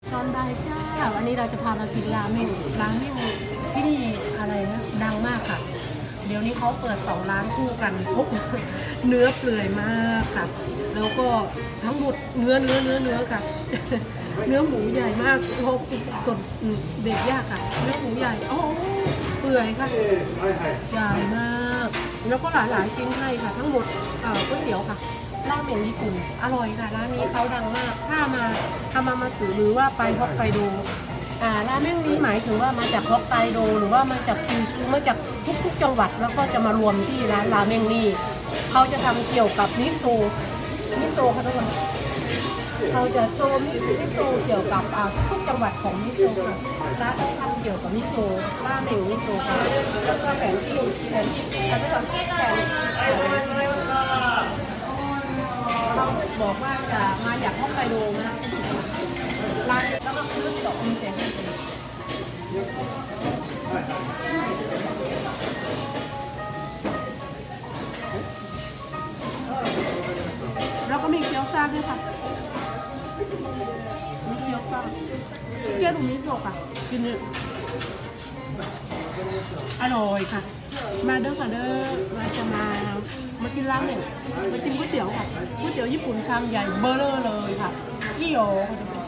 ตอนบ่ายจ้าวันนี้เราจะพามากินราเมงที่นี่อะไรนะดังมากค่ะเดี๋ยวนี้เขาเปิด2 ร้านคู่กันปุ๊บเนื้อเปื่อยมากค่ะแล้วก็ทั้งหมดเนื้อค่ะเนื้อหมูใหญ่มากโอ้กดเด็กยากค่ะเนื้อหมูใหญ่โอ้เปื่อยค่ะใหญ่มากแล้วก็หลายชิ้นให้ค่ะทั้งหมดก๋วยเตี๋ยวค่ะราเมงญี่ปุ่นอร่อยค่ะร้านนี้เขาดังมากถ้ามาสื่อหรือว่าไปฮอกไกโดราเมงนี้หมายถึงว่ามาจากฮอกไกโดหรือว่ามาจากคิวชูมาจากทุกจังหวัดแล้วก็จะมารวมที่ร้านราเมงนี้เขาจะทำเกี่ยวกับมิโซค่ะทุกคนเขาจะโชว์มิโซเกี่ยวกับทุกจังหวัดของมิโซค่ะร้านทำเกี่ยวกับมิโซราเมงมิโซค่ะแล้วก็แผนที่ทุกคนเราบอกว่าจะมาจากฮอกไกโดนะร้านแล้วก็ซื้อดอกมีเสียงแล้วก็มีเกี๊ยวซ่าด้วยค่ะมีเกี๊ยวซ่าเกี๊ยวมิโซะค่ะกินเนี่ยอร่อยค่ะมาเด้อค่ะเด้อเราจะมากินร้านเนี่ยมากินก๋วยเตี๋ยวค่ะก๋วยเตี๋ยวญี่ปุ่นชามใหญ่เบอร์เลอร์เลยค่ะที่โยเขาจะ